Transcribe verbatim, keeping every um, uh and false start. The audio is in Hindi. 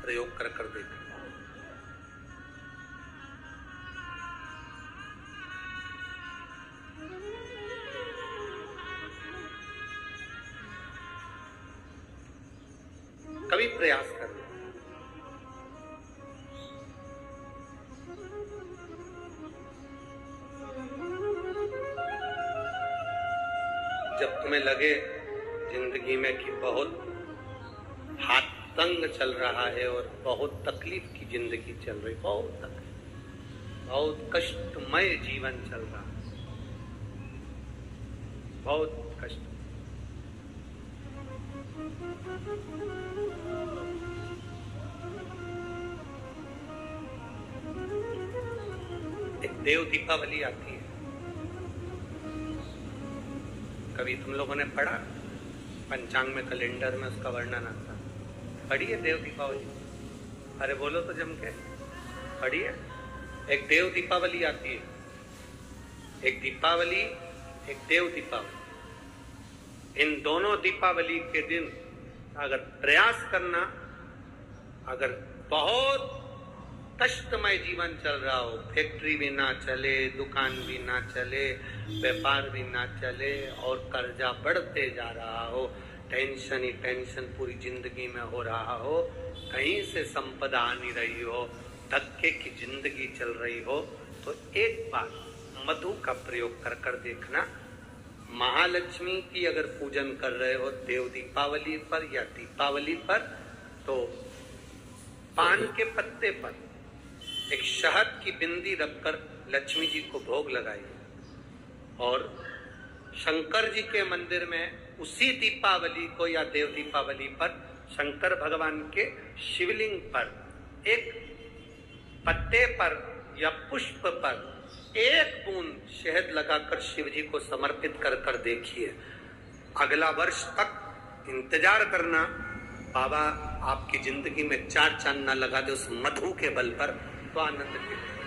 प्रयोग कर कर देखना। कभी प्रयास करना। जब तुम्हें लगे जिंदगी में कि बहुत हाथ तंग चल रहा है और बहुत तकलीफ की जिंदगी चल रही, बहुत तकलीफ, बहुत कष्टमय जीवन चल रहा है, बहुत कष्ट, एक देव दीपावली आती है। कभी तुम लोगों ने पढ़ा पंचांग में, कैलेंडर में उसका वर्णन आता? पढ़ी है देव दीपावली? अरे बोलो तो जम के, पढ़ी है? एक देव दीपावली आती है, एक दीपावली, एक देव दीपावली। इन दोनों दीपावली के दिन अगर प्रयास करना, अगर बहुत कष्टमय जीवन चल रहा हो, फैक्ट्री भी ना चले, दुकान भी ना चले, व्यापार भी ना चले और कर्जा बढ़ते जा रहा हो, टेंशन ही टेंशन पूरी जिंदगी में हो रहा हो, कहीं से संपदा आ नहीं रही हो, धक्के की जिंदगी चल रही हो, तो एक बार मधु का प्रयोग कर कर देखना। महालक्ष्मी की अगर पूजन कर रहे हो देव दीपावली पर या दीपावली पर, तो पान के पत्ते पर एक शहद की बिंदी रखकर लक्ष्मी जी को भोग लगाइए और शंकर जी के मंदिर में उसी दीपावली को या देव दीपावली पर शंकर भगवान के शिवलिंग पर एक पत्ते पर या पुष्प पर एक बूंद शहद लगाकर शिव जी को समर्पित कर कर देखिए। अगला वर्ष तक इंतजार करना, बाबा आपकी जिंदगी में चार चांद ना लगा दे उस मधु के बल पर, तो आनंद के